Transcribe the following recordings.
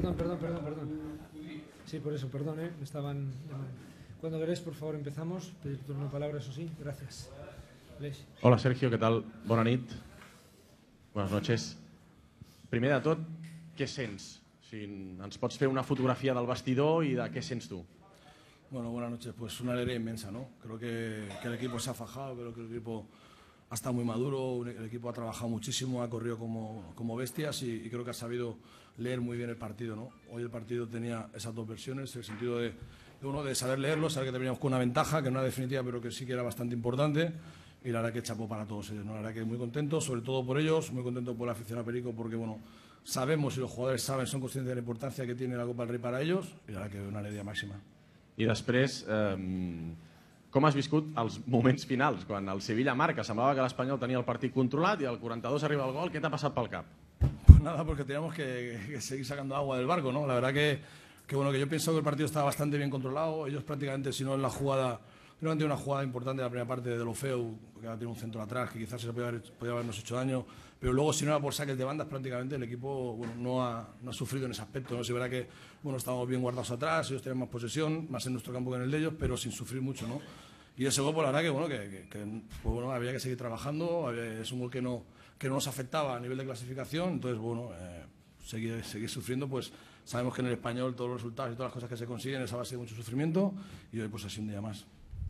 Perdón. Sí, por eso, perdón, me estaban llamando. Cuando queréis, por favor, empezamos. Pedir tu una palabra, eso sí. Gracias. Aleix. Hola, Sergio, què tal? Bona nit. Buenas noches. Primer de tot, què sents? Si ens pots fer una fotografia del vestidor i de què sents tu? Bueno, buenas noches. Pues una alegría inmensa, ¿no? Creo que el equipo se ha fajado, creo que el equipo ha estado muy maduro, el equipo ha trabajado muchísimo, ha corrido como bestias y creo que ha sabido leer muy bien el partido, ¿no? Hoy el partido tenía esas dos versiones, el sentido de saber leerlo, saber que teníamos con una ventaja, que no era definitiva, pero que sí que era bastante importante. Y la verdad que chapó para todos ellos, ¿no? La verdad que muy contento, sobre todo por ellos, muy contento por la afición a Perico, porque bueno, sabemos y los jugadores saben, son conscientes de la importancia que tiene la Copa del Rey para ellos, y la verdad que una alegría máxima. I després, com has viscut els moments finals? Quan el Sevilla marca, semblava que l'Espanyol tenia el partit controlat i al 42 arriba el gol, què t'ha passat pel cap? Pues nada, porque teníamos que seguir sacando agua del barco, ¿no? La verdad que bueno, que yo pienso que el partido estaba bastante bien controlado, ellos prácticamente, si no en la jugada, no han tenido una jugada importante en la primera parte de Lofeu, que ha tenido un centro atrás, que quizás se podía habernos hecho daño, pero luego si no era por saques de bandas, prácticamente el equipo bueno, no ha sufrido en ese aspecto, ¿no? Si verá que bueno, estábamos bien guardados atrás, ellos tenían más posesión, más en nuestro campo que en el de ellos, pero sin sufrir mucho, ¿no? Y ese gol, pues, la verdad pues, bueno, había que seguir trabajando, es un gol que no nos afectaba a nivel de clasificación, entonces bueno, seguir sufriendo, pues sabemos que en el Español todos los resultados y todas las cosas que se consiguen es a base de mucho sufrimiento y hoy pues ha sido un día más.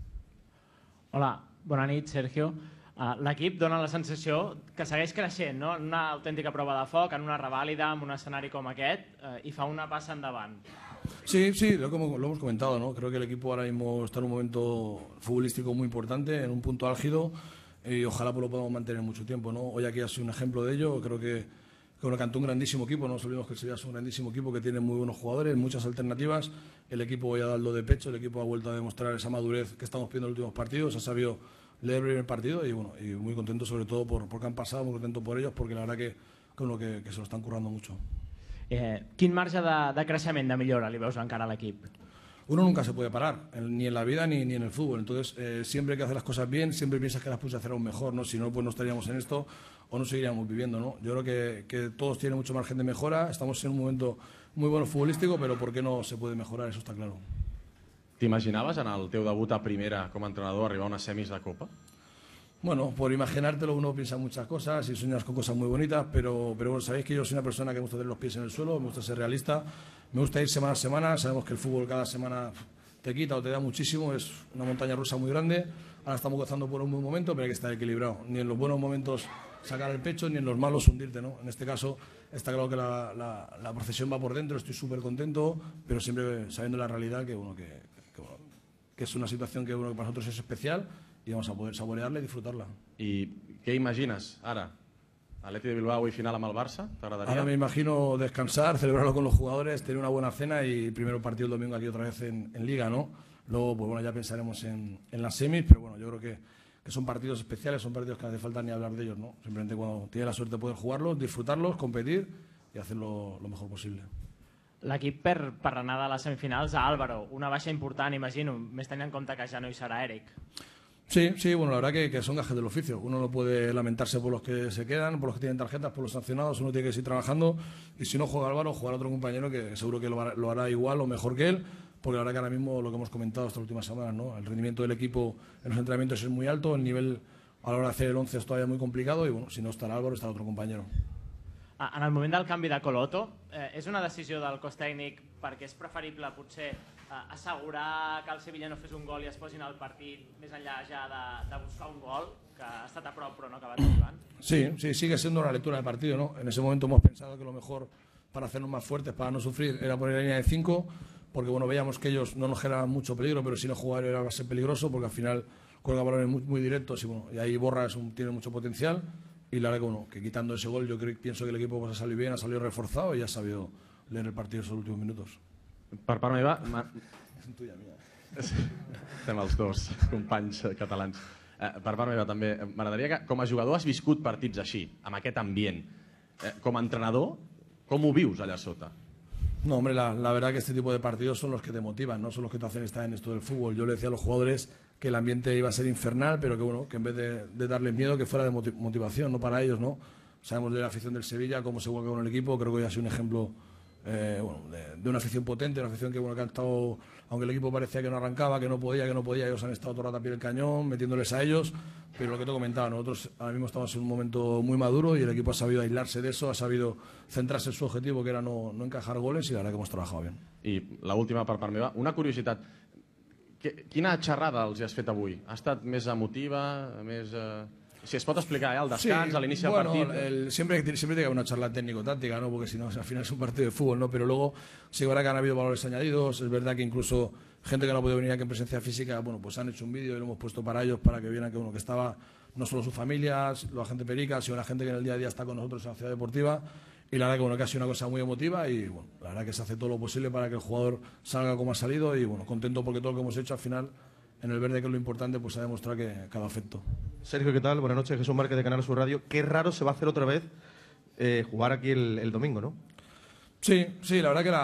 Hola, bona nit, Sergio. L'equip dona la sensació que segueix creixent, no? En una autèntica prova de foc, en una revàlida, en un escenari com aquest, i fa una passa endavant. Sí, lo hemos comentado, ¿no? Creo que el equipo ahora mismo está en un momento futbolístico muy importante, en un punto álgido, y ojalá pues lo podamos mantener mucho tiempo, ¿no? Hoy aquí ha sido un ejemplo de ello, creo que cantó un grandísimo equipo, no nos olvidemos que el Sevilla es un grandísimo equipo que tiene muy buenos jugadores, muchas alternativas, el equipo hoy ha dado de pecho, el equipo ha vuelto a demostrar esa madurez que estamos pidiendo en los últimos partidos, ha sabido leer el primer partido y bueno, y muy contento sobre todo por que han pasado, muy contento por ellos, porque la verdad que se lo están currando mucho. Quin marge de creixement, de millora li veus encara a l'equip? Uno nunca se puede parar, ni en la vida ni en el fútbol. Entonces, siempre hay que hacer las cosas bien, siempre piensas que las puedes hacer aún mejor, ¿no? Si no, pues no estaríamos en esto o no seguiríamos viviendo, ¿no? Yo creo que todos tienen mucho margen de mejora, estamos en un momento muy bueno futbolístico, pero ¿por qué no se puede mejorar? Eso está claro. T'imaginaves en el teu debut a primera com a entrenador arribar a unes semis de Copa? Bueno, por imaginártelo uno piensa muchas cosas y sueñas con cosas muy bonitas, pero bueno, sabéis que yo soy una persona que me gusta tener los pies en el suelo, me gusta ser realista, me gusta ir semana a semana, sabemos que el fútbol cada semana te quita o te da muchísimo, es una montaña rusa muy grande, ahora estamos gozando por un buen momento, pero hay que estar equilibrado, ni en los buenos momentos sacar el pecho, ni en los malos hundirte, ¿no? En este caso está claro que la procesión va por dentro, estoy súper contento, pero siempre sabiendo la realidad que es una situación que para nosotros es especial y vamos a poder saborearla y disfrutarla. I què imagines ara? Atleti de Bilbao y final amb el Barça? ¿T'agradaria? Ahora me imagino descansar, celebrarlo con los jugadores, tener una buena cena y primero partido el domingo aquí otra vez en Liga, ¿no? Luego, pues bueno, ya pensaremos en las semis, pero bueno, yo creo que son partidos especiales, son partidos que no hace falta ni hablar de ellos, ¿no? Simplemente cuando tienes la suerte de poder jugarlos, disfrutarlos, competir y hacerlo lo mejor posible. L'equip per anar de les semifinals a Álvaro, una baixa important, imagino, més tenint en compte que ja no hi serà Eric. Sí, bueno, la verdad que son gajes del oficio. Uno no puede lamentarse por los que se quedan, por los que tienen tarjetas, por los sancionados. Uno tiene que seguir trabajando y si no juega Álvaro, jugará otro compañero que seguro que lo hará igual o mejor que él, porque la verdad que ahora mismo lo que hemos comentado estas últimas semanas, ¿no? El rendimiento del equipo en los entrenamientos es muy alto, el nivel a la hora de hacer el 11 es todavía muy complicado y bueno, si no estará Álvaro, estará otro compañero. En el moment del canvi de Coloto, és una decisió del cos tècnic perquè és preferible potser assegurar que el Sevilla no fes un gol i es posin al partit més enllà ja de buscar un gol, que ha estat a prop però no ha acabat arribant? Sí, sigue siendo una lectura del partido, ¿no? En ese momento hemos pensado que lo mejor para hacernos más fuertes, para no sufrir, era poner la línea de 5, porque bueno, veíamos que ellos no nos generaban mucho peligro, pero si no jugar era bastante peligroso, porque al final cuelga balones muy directos y ahí Borra tiene mucho potencial. Y la verdad que, bueno, que quitando ese gol yo pienso que el equipo pues, ha salido bien, ha salido reforzado y ha sabido leer el partido en esos últimos minutos. Per part meva... És tuya, mía. Estem els dos companys catalans. Per part meva també, m'agradaria que com a jugador has viscut partits així, amb aquest ambient. Com a entrenador, com ho vius allà sota? No, hombre, la verdad que este tipo de partidos son los que te motivan, no son los que te hacen estar en esto del fútbol. Yo le decía a los jugadores que el ambiente iba a ser infernal, pero que bueno, que en vez de darles miedo, que fuera de motivación, no para ellos, ¿no? Sabemos de la afición del Sevilla, cómo se juega con el equipo, creo que hoy ha sido un ejemplo de una afición potente, una afición que, bueno, que han estado, aunque el equipo parecía que no arrancaba, que no podía, ellos han estado todo el rato a pie del cañón, metiéndoles a ellos, pero lo que te comentaba, nosotros ahora mismo estamos en un momento muy maduro y el equipo ha sabido aislarse de eso, ha sabido centrarse en su objetivo, que era no encajar goles, y la verdad que hemos trabajado bien. I l'última per part meva, una curiositat. Quina xerrada els has fet avui? Ha estat més emotiva, més... Si es pot explicar, al descans, a l'inici del partido. Siempre tiene que haber una charla técnico-táctica, ¿no? Porque si no, al final es un partido de fútbol, ¿no? Pero luego sí es verdad que han habido valores añadidos, es verdad que incluso gente que no ha podido venir aquí en presencia física, bueno, pues han hecho un vídeo y lo hemos puesto para ellos, para que vieran que, que estaba no solo sus familias, la gente perica, sino la gente que en el día a día está con nosotros en la ciudad deportiva. Y la verdad que ha sido una cosa muy emotiva y bueno, la verdad que se hace todo lo posible para que el jugador salga como ha salido y bueno, contento porque todo lo que hemos hecho al final en el verde, que es lo importante, pues ha demostrado que ha dado efecto. Sergio, ¿qué tal? Buenas noches, Jesús Márquez de Canal Sur Radio. Qué raro se va a hacer otra vez jugar aquí el domingo, ¿no? Sí, la verdad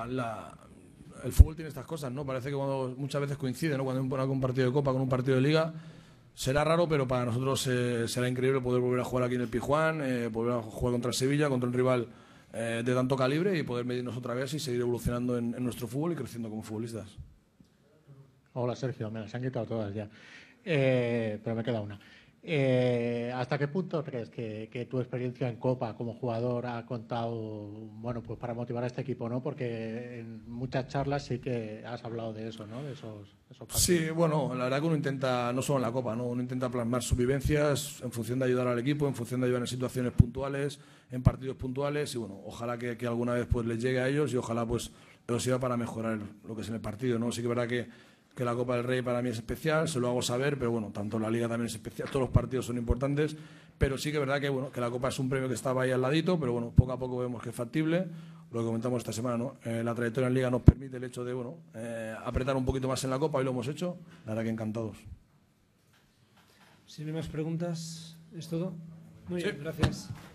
que el fútbol tiene estas cosas, ¿no? Parece que muchas veces coincide, ¿no? Cuando hay un partido de Copa con un partido de Liga, será raro, pero para nosotros será increíble poder volver a jugar aquí en el Pizjuán, volver a jugar contra el Sevilla, contra un rival de tanto calibre y poder medirnos otra vez y seguir evolucionando en nuestro fútbol y creciendo como futbolistas. Hola Sergio, me las han quitado todas ya, pero me queda una. ¿Hasta qué punto crees que tu experiencia en Copa como jugador ha contado, bueno, pues para motivar a este equipo, ¿no? Porque en muchas charlas sí que has hablado de eso, ¿no? De esos partidos. Sí, bueno, la verdad que uno intenta, no solo en la Copa, ¿no? Uno intenta plasmar sus vivencias en función de ayudar al equipo, en función de ayudar en situaciones puntuales, en partidos puntuales y bueno, ojalá que alguna vez pues les llegue a ellos y ojalá pues los sirva para mejorar lo que es en el partido, ¿no? Sí que es verdad que la Copa del Rey para mí es especial, se lo hago saber, pero bueno, tanto la Liga también es especial, todos los partidos son importantes, pero sí que es verdad que, bueno, que la Copa es un premio que estaba ahí al ladito, pero bueno, poco a poco vemos que es factible, lo que comentamos esta semana, ¿no? La trayectoria en Liga nos permite el hecho de, bueno, apretar un poquito más en la Copa y lo hemos hecho, la verdad que encantados. Si no hay más preguntas, ¿es todo? Muy bien, gracias.